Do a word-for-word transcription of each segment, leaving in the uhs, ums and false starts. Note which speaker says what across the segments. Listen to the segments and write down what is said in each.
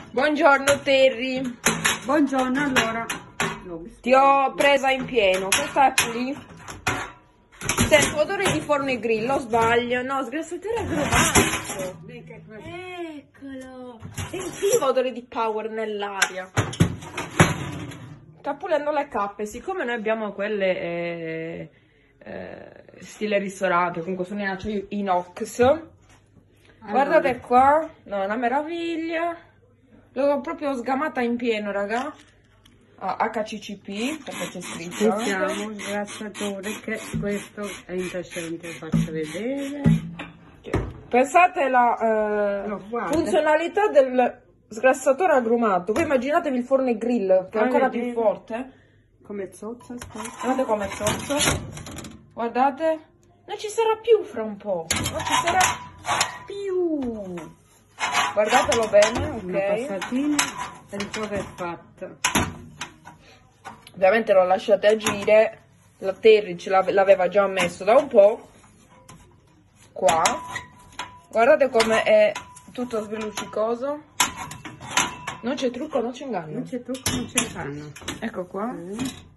Speaker 1: Buongiorno Terry.
Speaker 2: Buongiorno, allora.
Speaker 1: Ti ho presa in pieno. Questa è qui. Sento odore di forno e grill, o sbaglio? No, sgrassatore aggromato. Eccolo. Sentivo odore di power nell'aria. Sta pulendo le cappe. Siccome noi abbiamo quelle eh, eh, stile ristorante, comunque sono in acciaio inox. Allora. Guardate qua. No, è una meraviglia. L'ho proprio sgamata in pieno, raga. Ah, H C C P, perché c'è scritto.
Speaker 2: Mettiamo il grassatore, che questo è indecente, faccio vedere.
Speaker 1: Pensate alla eh,
Speaker 2: no,
Speaker 1: funzionalità del sgrassatore agrumato. Voi immaginatevi il forno e grill, che è ancora ah, più forte.
Speaker 2: Come zozza, aspetta.
Speaker 1: Guardate come zozza. Guardate. Non ci sarà più fra un po'. Non ci sarà più. Guardatelo bene, ok.
Speaker 2: Una passatina e il gioco è fatto.
Speaker 1: Ovviamente lo lasciate agire. La Terry ce l'aveva già messo da un po'. Qua. Guardate come è tutto svelluccicoso. Non c'è trucco, non c'è inganno.
Speaker 2: Non c'è trucco, non c'è inganno.
Speaker 1: Ecco qua.
Speaker 2: Mm.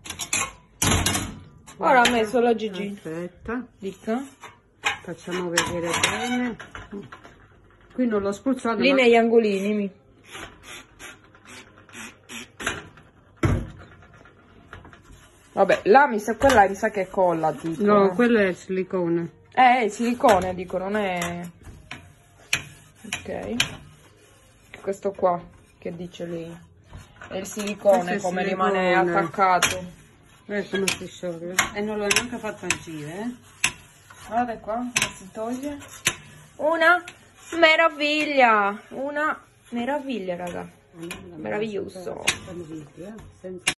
Speaker 1: Ora ha messo la Gigi.
Speaker 2: Aspetta.
Speaker 1: Dica.
Speaker 2: Facciamo vedere bene. Qui non l'ho spruzzato.
Speaker 1: Lì ma... negli angolini. Mi... Vabbè, là mi sa, quella mi sa che colla tipo.
Speaker 2: No,
Speaker 1: eh.
Speaker 2: quello è il silicone.
Speaker 1: Eh, è il silicone, dico, non è... Ok. Questo qua, che dice lì. È il silicone,
Speaker 2: Questo
Speaker 1: come
Speaker 2: è
Speaker 1: rimane
Speaker 2: silicone.
Speaker 1: attaccato.
Speaker 2: Guarda come si scioglie. E non l'ho neanche fatto agire, eh.
Speaker 1: Guardate qua, come si toglie. Una meraviglia. Una meraviglia, raga. Meraviglioso.